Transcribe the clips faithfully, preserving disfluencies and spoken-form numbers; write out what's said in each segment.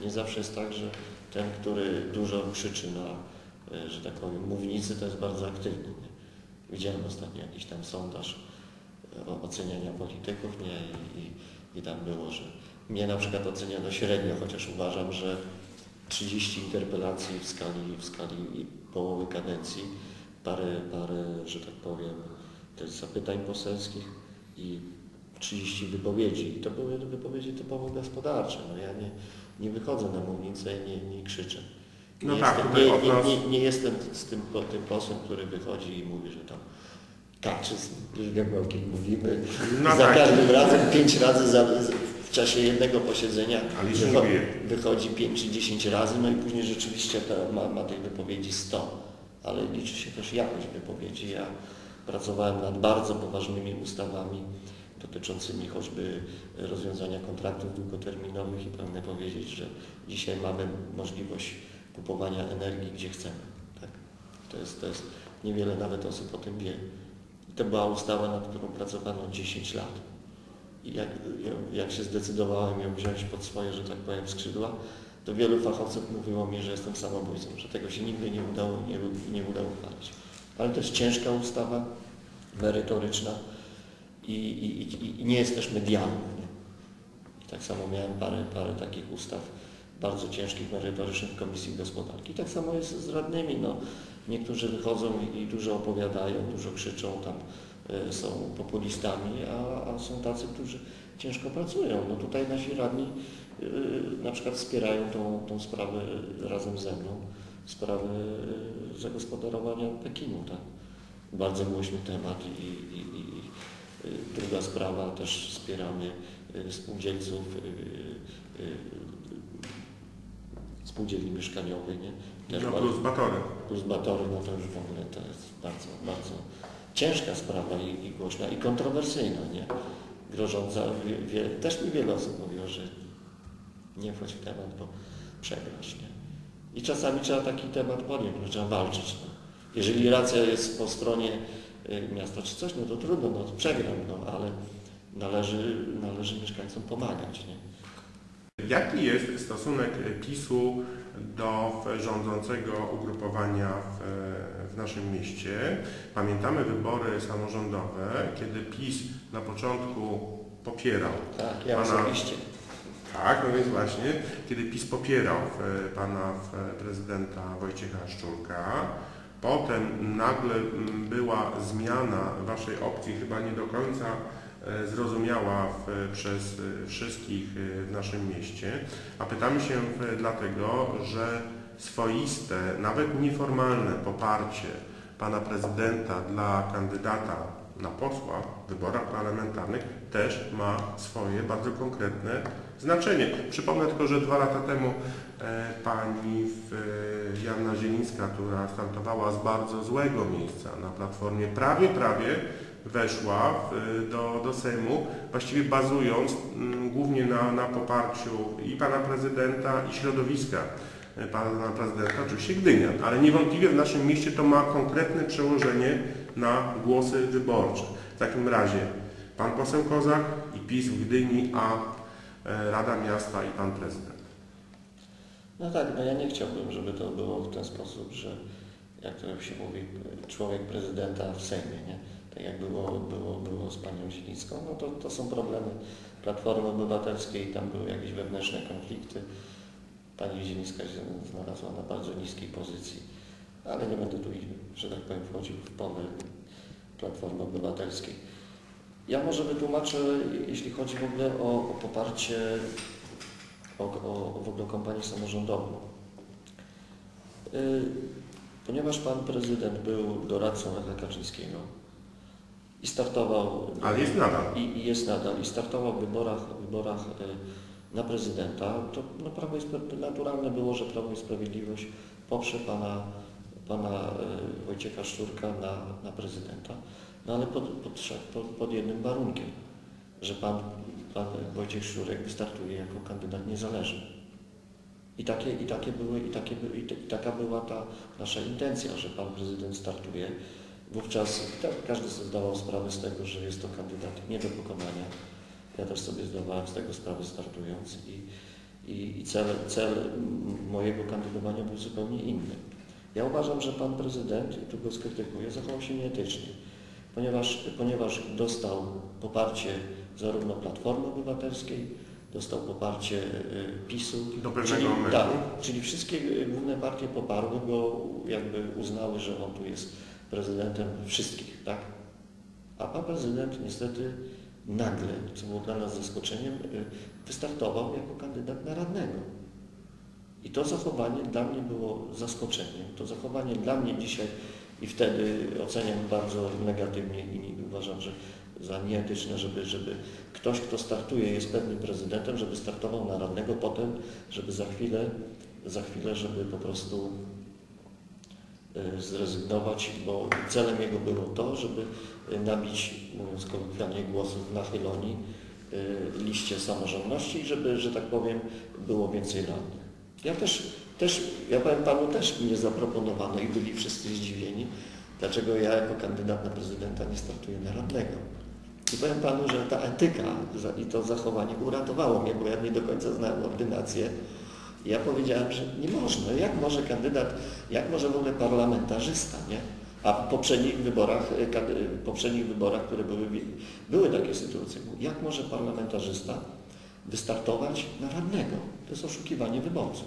Nie zawsze jest tak, że ten, który dużo krzyczy na, że tak powiem, mównicy, to jest bardzo aktywny. Nie? Widziałem ostatnio jakiś tam sondaż oceniania polityków, nie? I, i, i tam było, że mnie na przykład oceniano średnio, chociaż uważam, że trzydzieści interpelacji w skali, w skali połowy kadencji, parę, parę, że tak powiem, też zapytań poselskich i trzydzieści wypowiedzi. I to były wypowiedzi typowo gospodarcze. No ja nie, nie wychodzę na mównicę i nie, nie krzyczę. Nie, no jestem, tak, nie, obraz... nie, nie, nie jestem z tym, tym posłem, który wychodzi i mówi, że tam Kaczyński, już wiemy o kim mówimy. No za tak. każdym razem, pięć razy za, w czasie jednego posiedzenia wycho wychodzi pięć czy dziesięć razy, no i później rzeczywiście to ma, ma tych wypowiedzi sto. Ale liczy się też jakość wypowiedzi. Ja pracowałem nad bardzo poważnymi ustawami dotyczącymi choćby rozwiązania kontraktów długoterminowych i pragnę powiedzieć, że dzisiaj mamy możliwość kupowania energii gdzie chcemy. Tak? To jest, to jest niewiele nawet osób o tym wie. I to była ustawa, nad którą pracowano dziesięć lat. I jak, jak się zdecydowałem ją wziąć pod swoje, że tak powiem, skrzydła, to wielu fachowców mówiło mi, że jestem samobójcą, że tego się nigdy nie udało, nie, nie udało uchwalić. Ale to jest ciężka ustawa, merytoryczna i, i, i, i nie jest też medialna. Nie? I tak samo miałem parę, parę takich ustaw bardzo ciężkich, merytorycznych w Komisji Gospodarki. Tak samo jest z radnymi. No, niektórzy wychodzą i, i dużo opowiadają, dużo krzyczą, tam y, są populistami, a, a są tacy, którzy ciężko pracują. No tutaj nasi radni y, na przykład wspierają tą, tą sprawę razem ze mną, sprawę y, zagospodarowania Pekinu. Tak? Bardzo głośny temat i, i, i y, druga sprawa, też wspieramy y, spółdzielców, y, y, spółdzielni mieszkaniowych, nie? Też no plus batory. Plus batory, no to już w ogóle to jest bardzo, bardzo ciężka sprawa i, i głośna i kontrowersyjna, nie? Grożąca, wie, wie, też mi wiele osób mówiło, że nie wchodź w temat, bo przegrasz, nie? I czasami trzeba taki temat podjąć, bo trzeba walczyć. No. Jeżeli racja jest po stronie y, miasta czy coś, no to trudno, no to przegram, no, ale należy, należy mieszkańcom pomagać, nie? Jaki jest stosunek PiS-u do rządzącego ugrupowania w, w naszym mieście? Pamiętamy wybory samorządowe, kiedy PiS na początku popierał tak, ja pana... osobiście. Tak, no więc właśnie, kiedy PiS popierał pana prezydenta Wojciecha Szczurka, potem nagle była zmiana waszej opcji, chyba nie do końca zrozumiała w, przez wszystkich w naszym mieście, a pytamy się dlatego, że swoiste, nawet nieformalne poparcie pana prezydenta dla kandydata na posła w wyborach parlamentarnych też ma swoje bardzo konkretne znaczenie. Przypomnę tylko, że dwa lata temu e, pani w, e, Joanna Zielińska, która startowała z bardzo złego miejsca na Platformie, prawie, prawie weszła w, do, do Sejmu, właściwie bazując m, głównie na, na poparciu i pana prezydenta, i środowiska pana prezydenta, oczywiście Gdynia, ale niewątpliwie w naszym mieście to ma konkretne przełożenie na głosy wyborcze. W takim razie pan poseł Kozak i PiS w Gdyni, a Rada Miasta i pan prezydent. No tak, no ja nie chciałbym, żeby to było w ten sposób, że jak to się mówi, człowiek prezydenta w Sejmie, nie? Tak jak było, było, było z panią Zielińską, no to, to są problemy Platformy Obywatelskiej, tam były jakieś wewnętrzne konflikty. Pani Zielińska się znalazła na bardzo niskiej pozycji, ale nie będę tu, że tak powiem, wchodził w pole Platformy Obywatelskiej. Ja może wytłumaczę, jeśli chodzi w ogóle o, o poparcie, o, o, o w ogóle kampanię samorządową. Yy, ponieważ pan prezydent był doradcą Lecha Kaczyńskiego i startował... Ale jest nadal. I, i jest nadal. I startował w wyborach, w wyborach yy, na prezydenta, to no, Prawo i naturalne było, że Prawo i Sprawiedliwość poprze pana, pana yy, Wojciecha Szczurka na, na prezydenta. No ale pod, pod, pod, pod jednym warunkiem, że pan, pan Wojciech Szczurek wystartuje jako kandydat niezależny. I, takie, i, takie były, i, takie, i, te, i taka była ta nasza intencja, że pan prezydent startuje. Wówczas tak, każdy sobie zdawał sprawę z tego, że jest to kandydat nie do pokonania. Ja też sobie zdawałem z tego sprawę startując i, i, i cel, cel mojego kandydowania był zupełnie inny. Ja uważam, że pan prezydent, i tu go skrytykuję, zachował się nieetycznie, ponieważ, ponieważ dostał poparcie zarówno Platformy Obywatelskiej, dostał poparcie PiSu. Do pewnego czyli, momentu. tak, czyli wszystkie główne partie poparły go, jakby uznały, że on tu jest prezydentem wszystkich, tak? A pan prezydent niestety nagle, co było dla nas zaskoczeniem, wystartował jako kandydat na radnego. I to zachowanie dla mnie było zaskoczeniem. To zachowanie dla mnie dzisiaj i wtedy oceniam bardzo negatywnie i uważam, że za nieetyczne, żeby, żeby ktoś, kto startuje, jest pewnym prezydentem, żeby startował na radnego, potem, żeby za chwilę, za chwilę, żeby po prostu zrezygnować, bo celem jego było to, żeby nabić, mówiąc kolokwialnie, głosów na Chylonii liście samorządności i żeby, że tak powiem, było więcej radnych. Ja też, też, ja powiem panu, też mnie zaproponowano i byli wszyscy zdziwieni, dlaczego ja jako kandydat na prezydenta nie startuję na radnego. I powiem panu, że ta etyka i to zachowanie uratowało mnie, bo ja nie do końca znałem ordynację. I ja powiedziałem, że nie można. Jak może kandydat, jak może w ogóle parlamentarzysta, nie? A w poprzednich wyborach, w poprzednich wyborach, które były, były takie sytuacje, jak może parlamentarzysta wystartować na radnego? To jest oszukiwanie wyborców.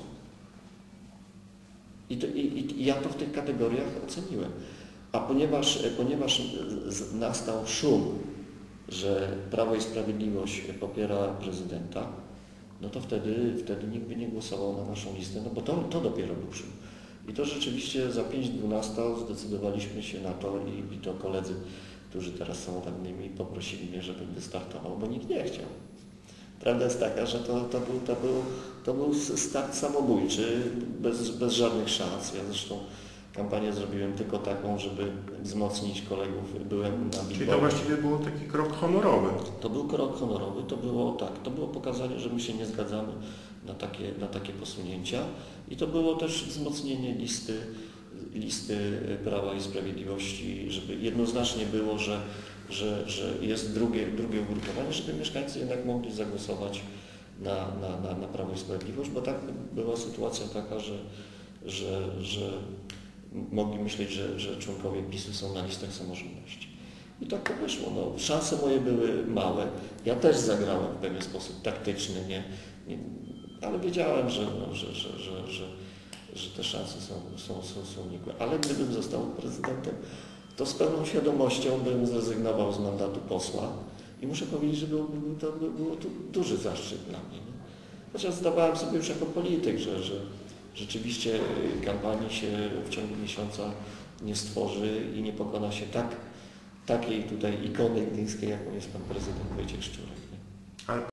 I, to, i, i ja to w tych kategoriach oceniłem. A ponieważ, ponieważ nastał szum, że Prawo i Sprawiedliwość popiera prezydenta, no to wtedy, wtedy nikt by nie głosował na naszą listę, no bo to, to dopiero był szum. I to rzeczywiście za pięć dwanaście zdecydowaliśmy się na to i, i to koledzy, którzy teraz są radnymi, poprosili mnie, żebym wystartował, bo nikt nie chciał. Prawda jest taka, że to, to, był, to, był, to był start samobójczy, bez, bez żadnych szans. Ja zresztą kampanię zrobiłem tylko taką, żeby wzmocnić kolegów. Byłem na billboardzie. Czyli to właściwie był taki krok honorowy. To był krok honorowy, to było tak, to było pokazanie, że my się nie zgadzamy na takie, na takie posunięcia i to było też wzmocnienie listy, listy Prawa i Sprawiedliwości, żeby jednoznacznie było, że, że, że jest drugie, drugie ugrupowanie, żeby mieszkańcy jednak mogli zagłosować na, na, na, na Prawo i Sprawiedliwość, bo tak była sytuacja taka, że, że, że mogli myśleć, że, że członkowie PiSu są na listach samorządności. I tak to wyszło. No, szanse moje były małe. Ja też zagrałem w pewien sposób taktyczny, nie, nie, ale wiedziałem, że, no, że, że, że, że, że te szanse są, są, są, są nikłe. Ale gdybym został prezydentem, to z pełną świadomością bym zrezygnował z mandatu posła i muszę powiedzieć, że był, to był to duży zaszczyt dla mnie. Nie? Chociaż zdawałem sobie już jako polityk, że, że rzeczywiście kampanii się w ciągu miesiąca nie stworzy i nie pokona się tak, takiej tutaj ikony gdyńskiej, jaką jest pan prezydent Wojciech Szczurek.